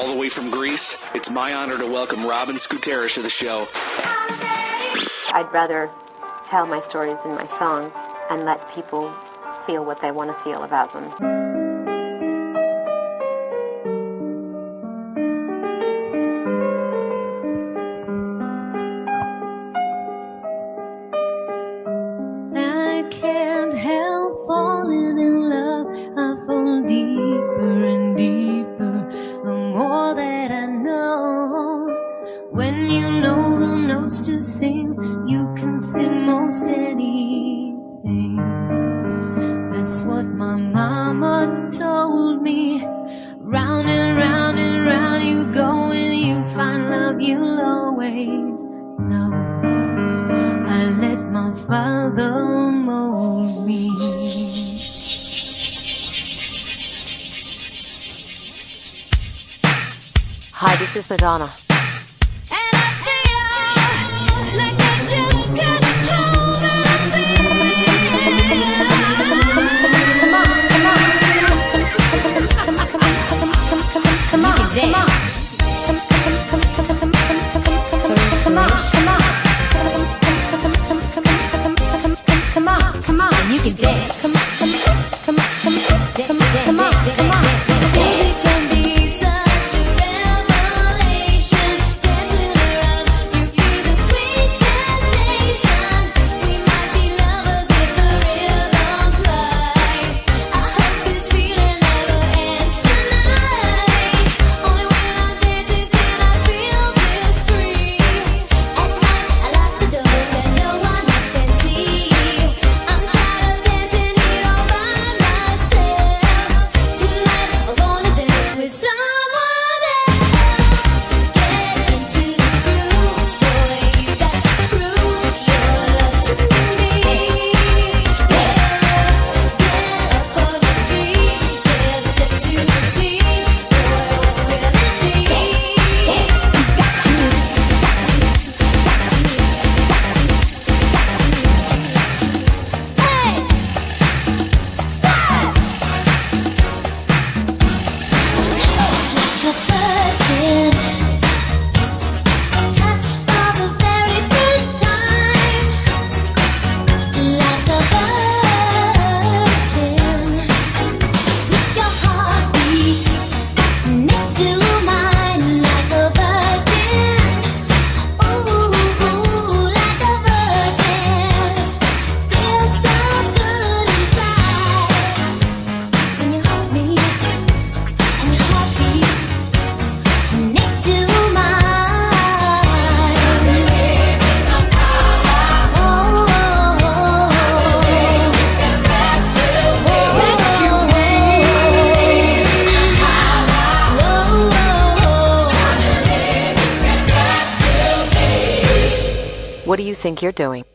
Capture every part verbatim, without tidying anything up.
all the way from Greece, it's my honor to welcome Robin Skouteris to the show. I'd rather tell my stories in my songs and let people feel what they want to feel about them. I can't help falling in love. I fall deeper and deeper the more that I know. When you know the notes to sing, you can sing most anything. That's what my mama told me. Round and round and round you go, and you find love you'll always know. I let my father mold me. Hi, this is Madonna. And I feel like I just got home and I Come on, come on. Come on, come on. Come on, come on. And you can dance. Come on, come on, come on, come on, come on, come on. Baby can be such a revelation. Dancing around, you feel the sweet sensation. We might be lovers if the rhythm's right. I hope this feeling never ends tonight. Only when I'm dancing can I feel this free. At night I lock the doors and no one else can see. I'm tired of dancing here all by myself. Tonight I'm gonna dance with someone else. Get into the groove, boy, you got to prove your love to me. Yeah, get up on your feet, yeah, step to the beat, boy, what will it be? You got to, got to, like a virgin, touched for the very first time. Like a virgin, with your heartbeat next to mine. Like a virgin, ooh, like a virgin, feels so good inside. When you hold me and your heartbeat next to mine. What do you think you're doing?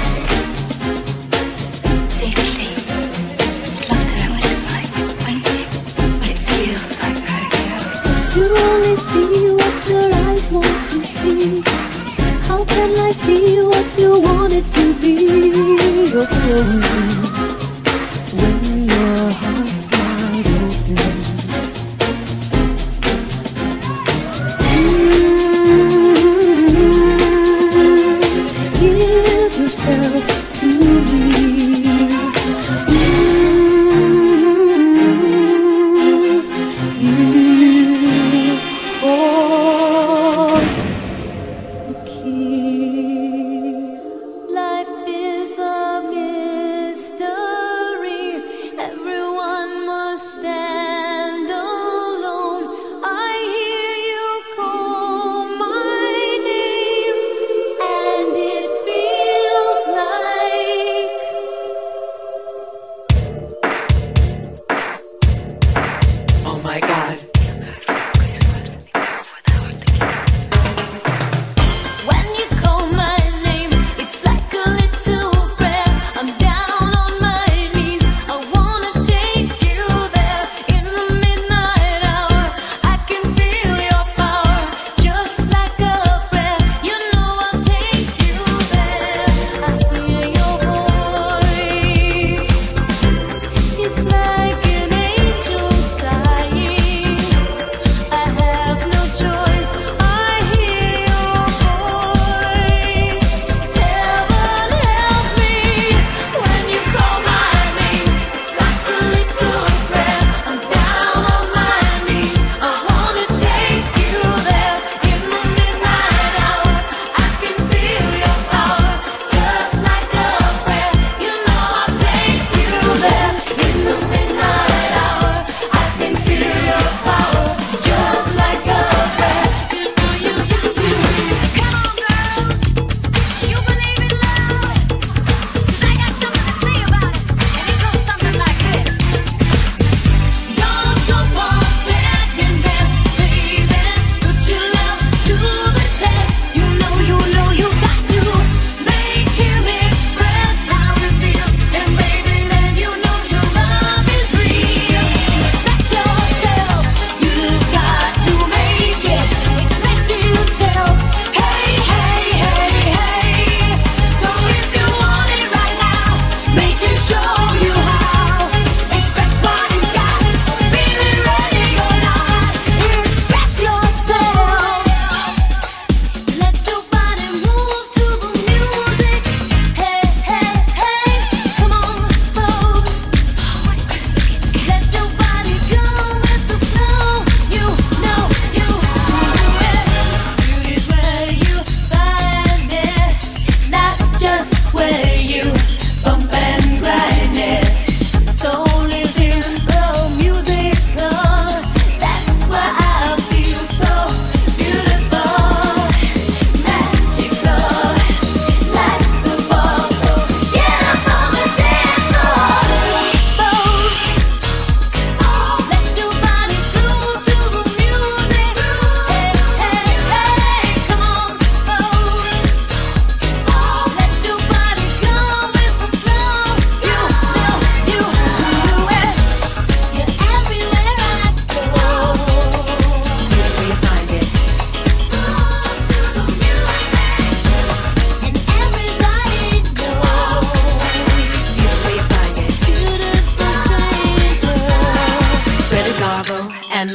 Secretly, I'd love to know what it's like, when you, what it feels like hurting. You only see what your eyes want to see. How can life be what you want it to be? You're frozen when your heart's wide open. Mm, give yourself to me. Mm, you hold the key. Life is a mystery. Everyone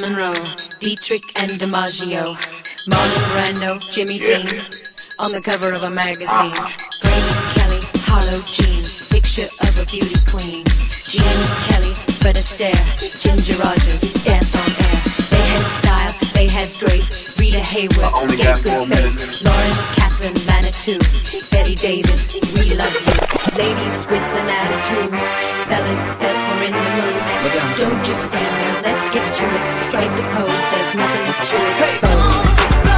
Monroe, Dietrich and DiMaggio, Marlon Brando, Jimmy Dean, on the cover of a magazine. Grace Kelly, Harlow Jean, picture of a beauty queen. Jean Kelly, Fred Astaire, Ginger Rogers, dance on air. They had style, they had grace. Rita Hayworth, gave good face. Lauren Catherine Manitou, Betty Davis, we love you. Ladies with an attitude, fellas that were in the mood. Don't just stand there, let's get to it. Strike a pose, there's nothing to it. Boom.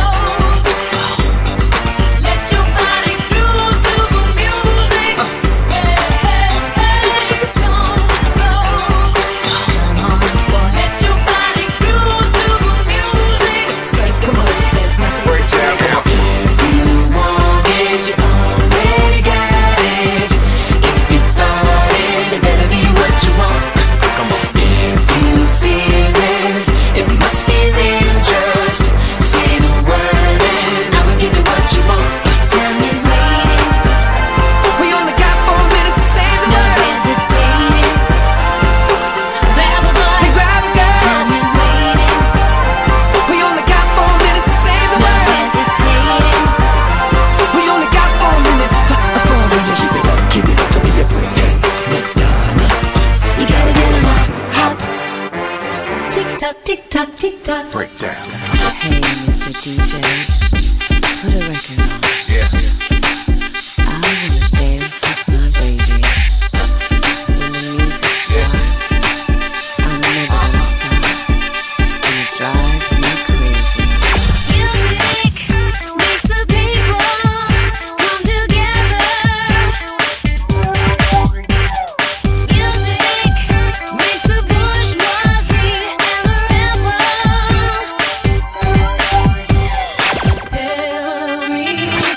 Tick-tock, tick-tock. Break down. Hey, Mister D J, put a record on. Yeah. I wanna dance with my baby. When the music starts, I'm never gonna stop. It's gonna drive me crazy. Music makes the people come together. Music makes the bourgeoisie and the rebel. Tell me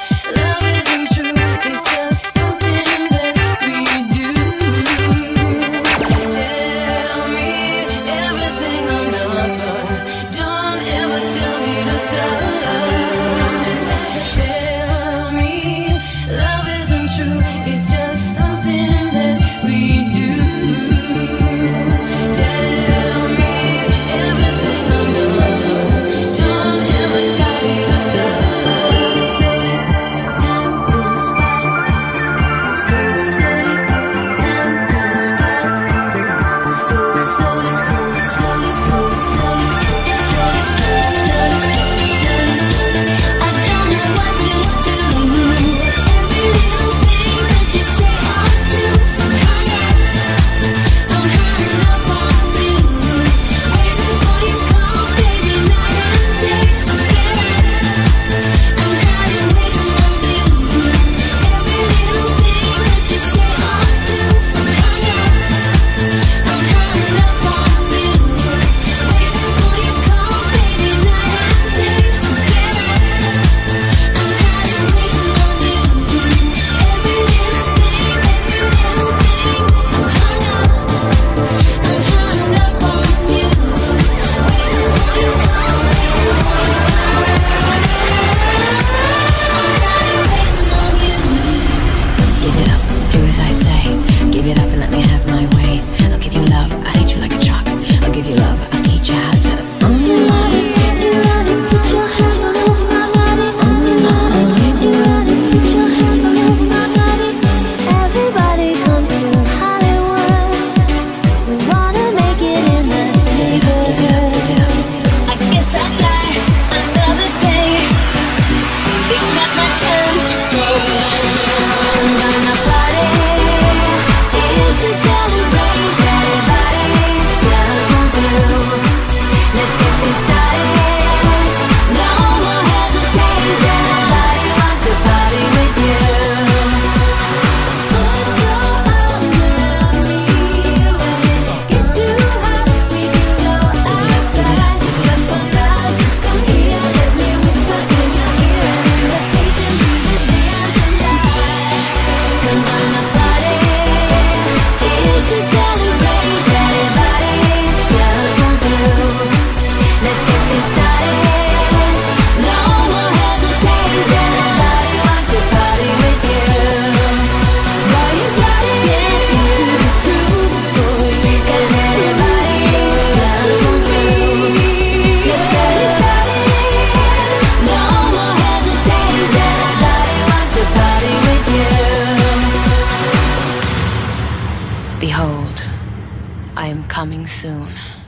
Behold, I am coming soon.